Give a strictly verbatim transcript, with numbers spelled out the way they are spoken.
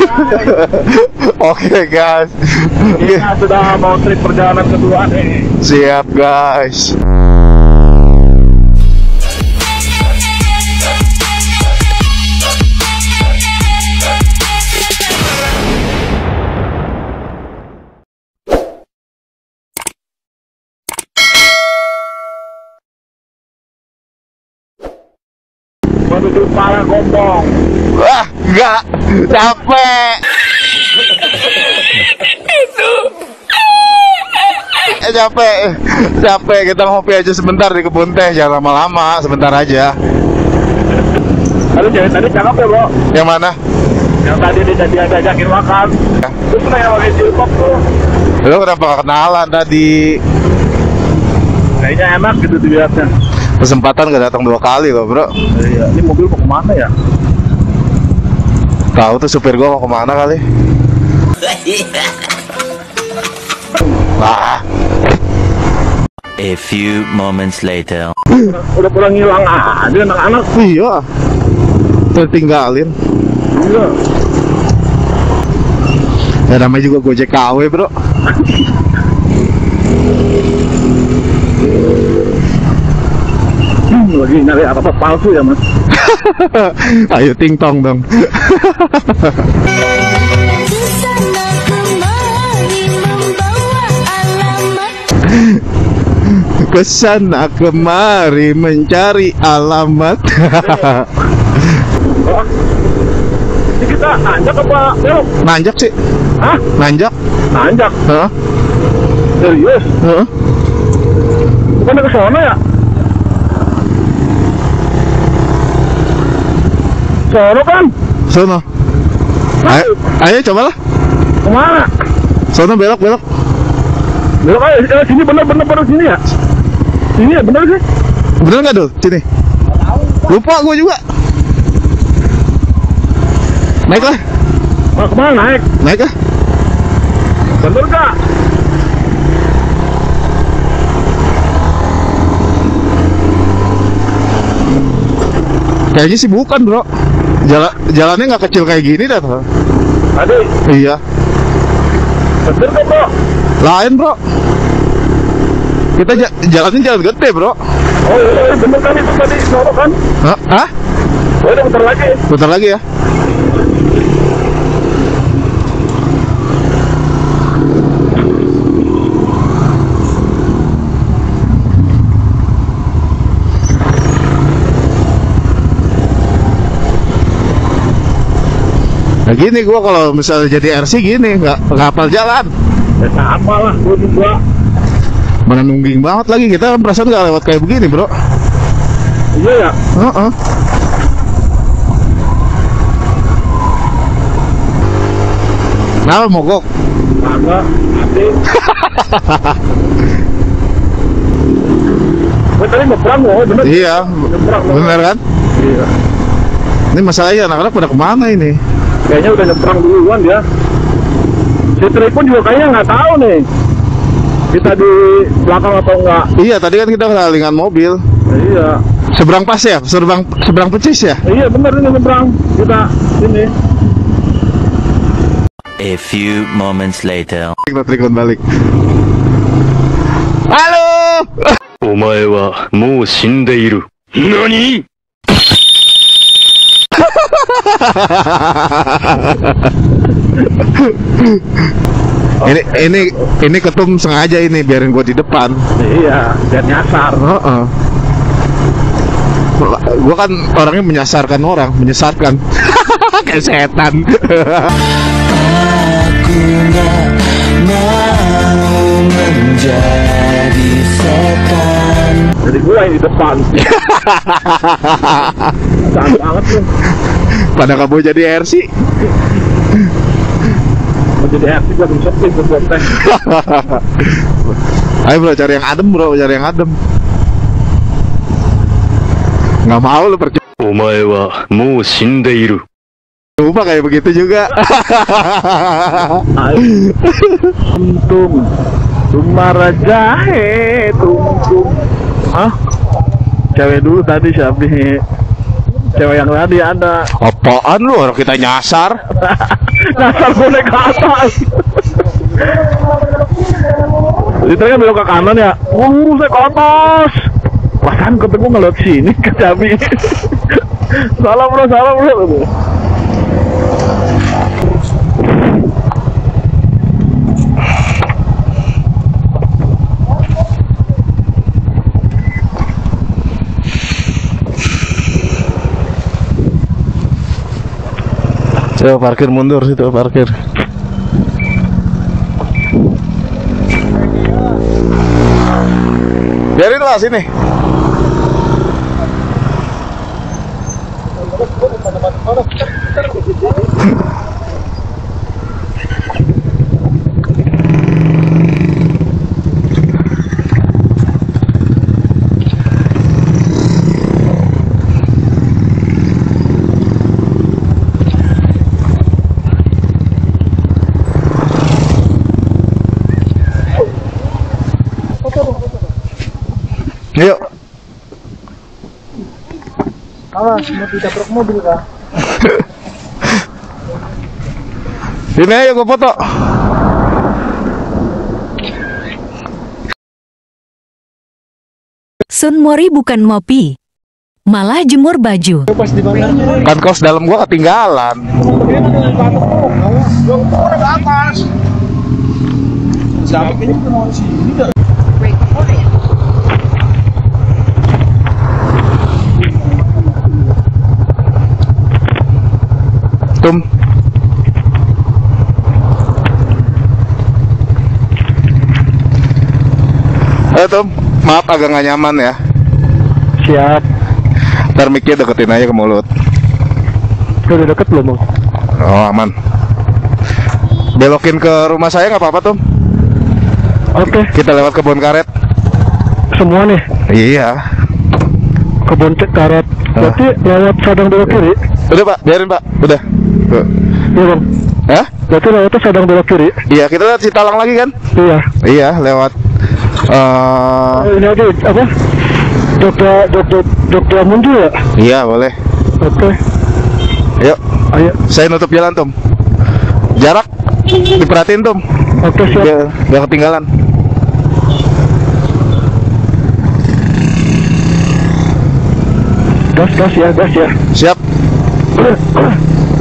Oke guys, Kita sudah mau trip perjalanan kedua nih. siap guys. Menuju Paranggombong. Wah, enggak, capek. Eh, capek, capek. Kita ngopi aja sebentar di kebun teh, jangan lama-lama, sebentar aja. Aduh, cewek tadi cakep ya, bro. Yang mana? Yang tadi dia jadi ajakin makan. Ya. Terus pernah yang pakai jilbab tuh. Lu kenapa gak kenalan tadi? Kayaknya enak gitu dilihatnya. Kesempatan gak datang dua kali loh bro. Iya, ini mobil mau kemana ya? Tahu tuh supir gua mau kemana kali. Wah. A few moments later. Udah, udah pulang ngilang aja anak-anak. Iya. Tertinggalin. Iya. Ya namanya juga Gojek K W bro. Hmm, lagi nyari apa palsu ya mas? Ayo ting tong dong. Kesana kemari mencari alamat. Oh, ini kita nanjak apa belok? Nanjak sih. Hah? Nanjak. Nanjak? Hah? Serius? Hah? Bukan ke sono ya? Sono kan? Sono. Ayo, ayo cobalah. Kemana? Sono belok belok. Belok aja, eh, sini bener bener bener sini ya? Sini ya bener sih? Bener nggak dul? Sini. Lupa gue juga. Naik lah. Mau kemana naik? Naik lah. Bener gak? Kayaknya sih bukan bro. Jalan jalannya nggak kecil kayak gini dah tuh. Tadi, Iya. bener kok bro? Lain bro. Kita ja jalannya jalan gede bro. Oh iya, bener kan itu tadi sono kan? Hah? Hah? Oh udah bentar lagi. Bentar lagi ya. Nah gini gua kalau misalnya jadi R C gini nggak nggak hafal jalan. Ya sama lah, gue juga. Mana nungging banget lagi, kita kan perasaan nggak lewat kayak begini bro. Iya ya? Heeh. Kenapa mogok? Kagak, nanti. Gue tadi nyebrang loh, bener? Iya, Nyebrang loh. bener kan? Iya. Ini masalahnya anak-anak pada kemana ini? Kayaknya udah nyebrang duluan dia. Si Tri pun juga kayaknya nggak tahu nih kita di belakang atau enggak. Iya, tadi kan kita kenalingan mobil. Iya. Seberang pas ya? Seberang seberang pecis ya? Iya bener ini nyebrang kita ini. A few moments later. Kita telepon balik. Halo. お前はもう死んでいる。何？ ini ini ini ketum sengaja ini biarin gua di depan. Iya, dan nyasar. Heeh. Gua kan orangnya menyasarkan orang, menyesatkan. Kayak setan. Aku nggak mau menjadi setan. Jadi gua yang di depan. Saat banget tuh. Pada nggak mau jadi R C. Mau jadi R C gua belum sepi tuh buat teh. Ayo bro, cari yang adem bro, cari yang adem. Nggak mau lu percaya. お前はもう死んでいる。 Lupa kayak begitu juga. Tum Tumara jahe tum tum. Hah? Cewek dulu tadi siapa nih? Cewek yang tadi ada. Apaan lu? Orang kita nyasar. Dasar gue naik ke atas. Itu kan belok ke kanan ya. Uh, saya ke atas. Pasan ketemu ngeliat sini ke Cabi. Salam bro, salam bro. Coba parkir mundur situ, parkir. Biarin lah sini. Yuk. Awas, mau ditabrak mobil kah? Sini ayo gue foto. Sun Mori bukan mopi, malah jemur baju. Pas di mana? Kan kos dalam gua ketinggalan. Tum. Eh Tum, maaf agak gak nyaman ya. Siap. Ntar mic-nya deketin aja ke mulut. Udah deket belum, Bang? Oh aman. Belokin ke rumah saya nggak apa-apa Tum. Oke. Kita lewat kebun karet. Semua nih. Iya. Kebun cek karet. Berarti lewat Sadang belok kiri. Udah Pak, biarin Pak. Udah. Tuh. Iya Bang. Hah? Berarti lewatnya Sadang belok kiri. Iya, kita lihat Citalang lagi kan? Iya. Iya, lewat eh Oh, ini aja apa? Dokter dokter dokter muncul ya? iya, boleh. Oke. Ayo, Ayo. saya nutup jalan Tum. Jarak diperhatiin Tum. Oke, siap. Biar nggak ketinggalan. Gas gas ya, gas ya. Siap.